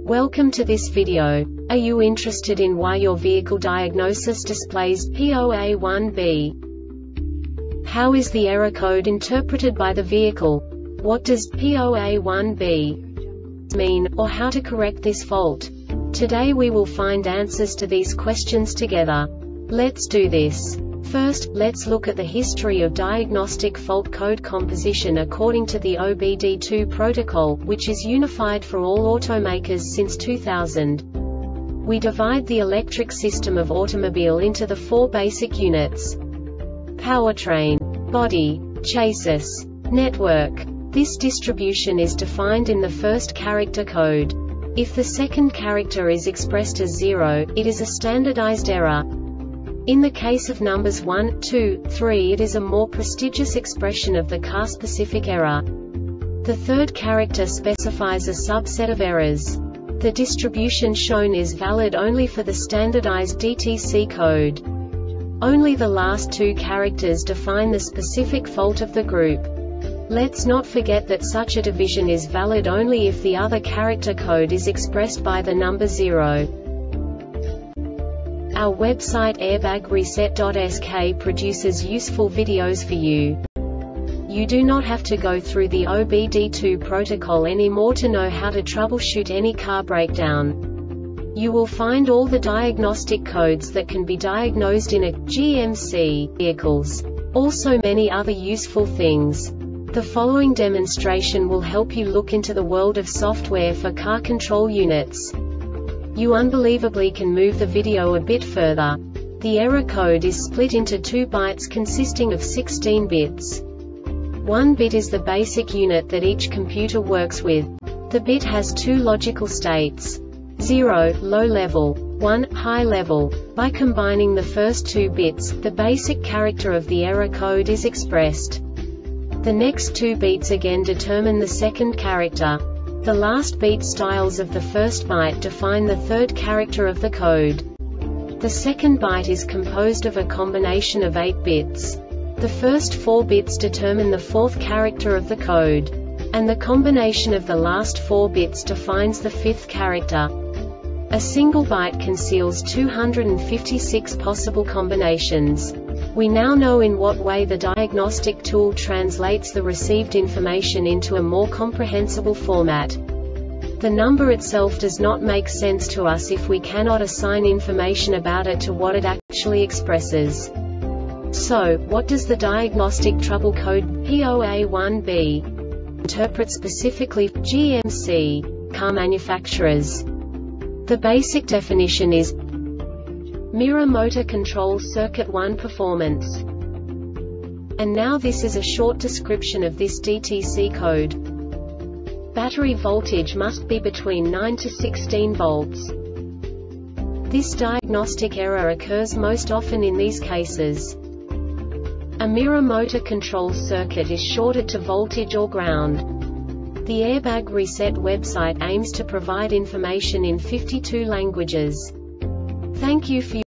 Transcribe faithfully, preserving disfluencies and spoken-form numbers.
Welcome to this video. Are you interested in why your vehicle diagnosis displays P zero A one B? How is the error code interpreted by the vehicle? What does P zero A one B mean, or how to correct this fault? Today we will find answers to these questions together. Let's do this. First, let's look at the history of diagnostic fault code composition according to the O B D two protocol, which is unified for all automakers since two thousand. We divide the electric system of automobile into the four basic units: powertrain, body, chassis, network. This distribution is defined in the first character code. If the second character is expressed as zero, it is a standardized error. In the case of numbers one, two, three, it is a more prestigious expression of the car-specific error. The third character specifies a subset of errors. The distribution shown is valid only for the standardized D T C code. Only the last two characters define the specific fault of the group. Let's not forget that such a division is valid only if the other character code is expressed by the number zero. Our website airbag reset dot S K produces useful videos for you. You do not have to go through the O B D two protocol anymore to know how to troubleshoot any car breakdown. You will find all the diagnostic codes that can be diagnosed in a G M C vehicles. Also many other useful things. The following demonstration will help you look into the world of software for car control units. You unbelievably can move the video a bit further. The error code is split into two bytes consisting of sixteen bits. One bit is the basic unit that each computer works with. The bit has two logical states: zero, low level, one, high level. By combining the first two bits, the basic character of the error code is expressed. The next two bits again determine the second character. The last beat styles of the first byte define the third character of the code. The second byte is composed of a combination of eight bits. The first four bits determine the fourth character of the code. And the combination of the last four bits defines the fifth character. A single byte conceals two hundred fifty-six possible combinations. We now know in what way the diagnostic tool translates the received information into a more comprehensible format. The number itself does not make sense to us if we cannot assign information about it to what it actually expresses. So, what does the diagnostic trouble code P zero A one B interpret specifically for G M C car manufacturers? The basic definition is Mirror Motor Control Circuit one performance. And now this is a short description of this D T C code. Battery voltage must be between nine to sixteen volts. This diagnostic error occurs most often in these cases. A mirror motor control circuit is shorted to voltage or ground. The Airbag Reset website aims to provide information in fifty-two languages. Thank you for your